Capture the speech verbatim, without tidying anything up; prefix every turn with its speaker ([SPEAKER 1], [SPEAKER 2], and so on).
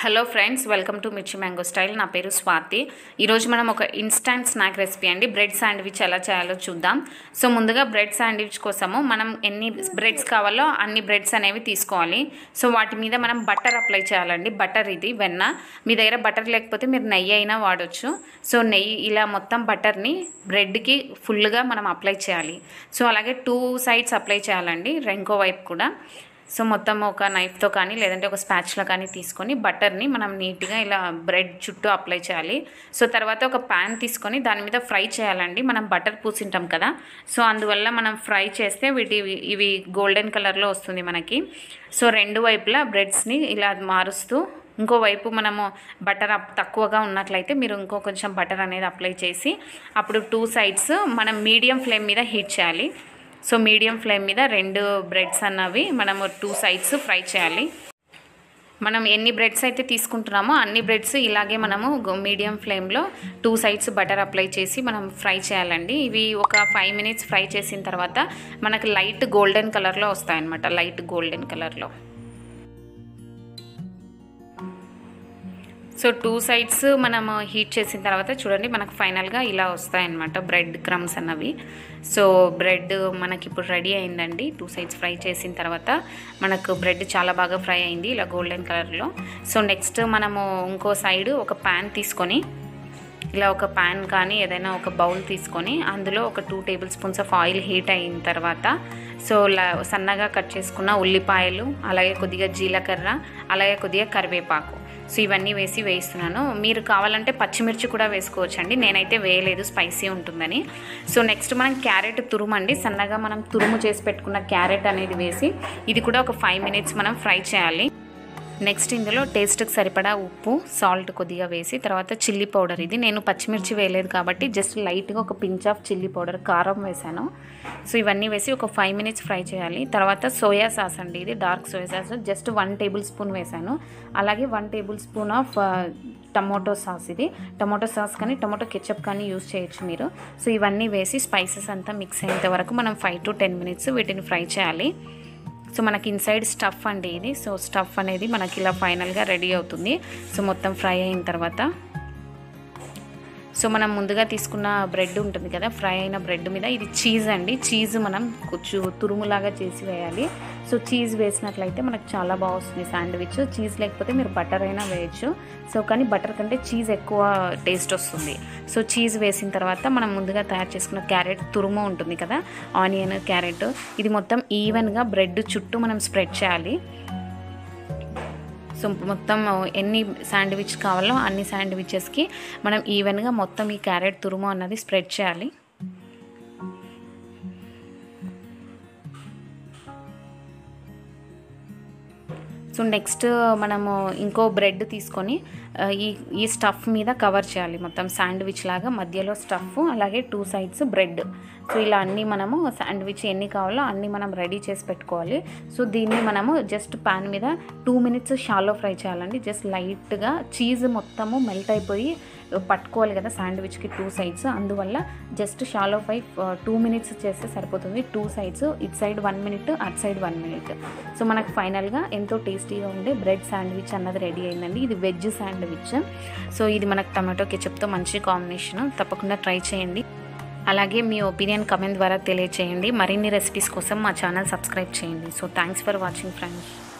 [SPEAKER 1] Hello friends, welcome to Mirchi mango style. నా పేరు స్వాతి. ఈరోజు మనం ఒక ఇన్స్టాంట్ స్నాక్ రెసిపీ అండి, బ్రెడ్ శాండ్విచ్ ఎలా చేయాలో చూద్దాం. సో ముందుగా బ్రెడ్ శాండ్విచ్ కోసము మనం ఎన్ని బ్రెడ్స్ కావాలో అన్ని బ్రెడ్స్ అనేవి తీసుకోవాలి. సో వాటి మీద మనం బటర్ అప్లై చేయాలండి. బటర్ ఇది వెన్న. మీ దగ్గర బటర్ లేకపోతే మీరు నెయ్యి అయినా వాడచ్చు. సో నెయ్యి ఇలా మొత్తం బటర్ని బ్రెడ్కి ఫుల్గా మనం అప్లై చేయాలి. సో అలాగే టూ సైడ్స్ అప్లై చేయాలండి, ఇంకో వైపు కూడా. సో మొత్తం ఒక నైఫ్తో కానీ లేదంటే ఒక స్పాచ్లో కానీ తీసుకొని బటర్ని మనం నీట్గా ఇలా బ్రెడ్ చుట్టూ అప్లై చేయాలి. సో తర్వాత ఒక ప్యాన్ తీసుకొని దాని మీద ఫ్రై చేయాలండి. మనం బటర్ పూసింటాం కదా, సో అందువల్ల మనం ఫ్రై చేస్తే వీటి ఇవి గోల్డెన్ కలర్లో వస్తుంది మనకి. సో రెండు వైపులా బ్రెడ్స్ని ఇలా మారుస్తూ, ఇంకోవైపు మనము బటర్ తక్కువగా ఉన్నట్లయితే మీరు ఇంకో కొంచెం బటర్ అనేది అప్లై చేసి అప్పుడు టూ సైడ్స్ మనం మీడియం ఫ్లేమ్ మీద హీట్ చేయాలి. సో మీడియం ఫ్లేమ్ మీద రెండు బ్రెడ్స్ అన్నవి మనము టూ సైడ్స్ ఫ్రై చేయాలి. మనం ఎన్ని బ్రెడ్స్ అయితే తీసుకుంటున్నామో అన్ని బ్రెడ్స్ ఇలాగే మనము మీడియం ఫ్లేమ్లో టూ సైడ్స్ బటర్ అప్లై చేసి మనం ఫ్రై చేయాలండి. ఇవి ఒక ఫైవ్ మినిట్స్ ఫ్రై చేసిన తర్వాత మనకు లైట్ గోల్డెన్ కలర్లో వస్తాయన్నమాట, లైట్ గోల్డెన్ కలర్లో. సో టూ సైడ్స్ మనం హీట్ చేసిన తర్వాత చూడండి మనకు ఫైనల్గా ఇలా వస్తాయన్నమాట బ్రెడ్ క్రమ్స్ అన్నవి. సో బ్రెడ్ మనకి ఇప్పుడు రెడీ అయిందండి. టూ సైడ్స్ ఫ్రై చేసిన తర్వాత మనకు బ్రెడ్ చాలా బాగా ఫ్రై అయింది ఇలా గోల్డెన్ కలర్లో. సో నెక్స్ట్ మనము ఇంకో సైడ్ ఒక ప్యాన్ తీసుకొని ఇలా ఒక ప్యాన్ కానీ ఏదైనా ఒక బౌల్ తీసుకొని అందులో ఒక two tablespoons of oil heat అయిన తర్వాత సో సన్నగా కట్ చేసుకున్న ఉల్లిపాయలు, అలాగే కొద్దిగా జీలకర్ర, అలాగే కొద్దిగా కరివేపాకు, సో ఇవన్నీ వేసి వేయిస్తున్నాను. మీరు కావాలంటే పచ్చిమిర్చి కూడా వేసుకోవచ్చండి, నేనైతే వేయలేదు స్పైసీ ఉంటుందని. సో నెక్స్ట్ మనం క్యారెట్ తురుమండి, సన్నగా మనం తురుము చేసి పెట్టుకున్న క్యారెట్ అనేది వేసి ఇది కూడా ఒక ఫైవ్ మినిట్స్ మనం ఫ్రై చేయాలి. నెక్స్ట్ ఇందులో టేస్ట్కి సరిపడా ఉప్పు, సాల్ట్ కొద్దిగా వేసి తర్వాత చిల్లీ పౌడర్, ఇది నేను పచ్చిమిర్చి వేయలేదు కాబట్టి జస్ట్ లైట్గా ఒక పించ్ ఆఫ్ చిల్లీ పౌడర్, కారం వేసాను. సో ఇవన్నీ వేసి ఒక ఫైవ్ మినిట్స్ ఫ్రై చేయాలి. తర్వాత సోయా సాస్ అండి, ఇది dark soya sauce just one tablespoon వేసాను. అలాగే one tablespoon of tomato sauce, ఇది టమోటో సాస్ కానీ టమోటో కెచప్ కానీ యూజ్ చేయొచ్చు మీరు. సో ఇవన్నీ వేసి స్పైసెస్ అంతా మిక్స్ అయ్యేంత వరకు మనం ఫైవ్ టు టెన్ మినిట్స్ వీటిని ఫ్రై చేయాలి. సో మనకి ఇన్సైడ్ స్టఫ్ అండి ఇది. సో స్టఫ్ అనేది మనకి ఇలా ఫైనల్గా రెడీ అవుతుంది. సో మొత్తం ఫ్రై అయిన తర్వాత సో మనం ముందుగా తీసుకున్న బ్రెడ్ ఉంటుంది కదా, ఫ్రై అయిన బ్రెడ్ మీద ఇది చీజ్ అండి. చీజ్ మనం కొంచెం తురుములాగా చేసి వేయాలి. సో చీజ్ వేసినట్లయితే మనకు చాలా బాగా వస్తుంది శాండ్విచ్. చీజ్ లేకపోతే మీరు బటర్ అయినా వేయచ్చు. సో కానీ బటర్ కంటే చీజ్ ఎక్కువ టేస్ట్ వస్తుంది. సో చీజ్ వేసిన తర్వాత మనం ముందుగా తయారు చేసుకున్న క్యారెట్ తురుము ఉంటుంది కదా, ఆనియన్, క్యారెట్, ఇది మొత్తం ఈవెన్గా బ్రెడ్ చుట్టూ మనం స్ప్రెడ్ చేయాలి. సో మొత్తం ఎన్ని శాండ్విచ్ కావాలో అన్ని శాండ్విచెస్కి మనం ఈవెన్గా మొత్తం ఈ క్యారెట్ తురుము అన్నది స్ప్రెడ్ చేయాలి. సో నెక్స్ట్ మనము ఇంకో బ్రెడ్ తీసుకొని ఈ ఈ స్టఫ్ మీద కవర్ చేయాలి మొత్తం శాండ్విచ్ లాగా, మధ్యలో స్టఫ్ అలాగే టూ సైడ్స్ బ్రెడ్. సో ఇలా అన్నీ మనము శాండ్విచ్ ఎన్ని కావాలో అన్నీ మనం రెడీ చేసి పెట్టుకోవాలి. సో దీన్ని మనము జస్ట్ ప్యాన్ మీద టూ మినిట్స్ షాలో ఫ్రై చేయాలండి. జస్ట్ లైట్గా చీజ్ మొత్తము మెల్ట్ అయిపోయి పట్టుకోవాలి కదా శాండ్విచ్కి టూ సైడ్స్, అందువల్ల just shallow fry two minutes చేస్తే సరిపోతుంది. Two sides, it side one minute, at side one minute. So మనకు ఫైనల్గా ఎంతో టేస్టీగా ఉండే బ్రెడ్ శాండ్విచ్ అన్నది రెడీ అయిందండి. ఇది వెజ్ శాండ్విచ్. సో ఇది మనకు టమాటో కెచప్తో మంచి కాంబినేషన్, తప్పకుండా ట్రై చేయండి. అలాగే మీ ఒపీనియన్ కమెంట్ ద్వారా తెలియచేయండి. మరిన్ని రెసిపీస్ కోసం మా ఛానల్ సబ్స్క్రైబ్ చేయండి. So thanks for watching friends.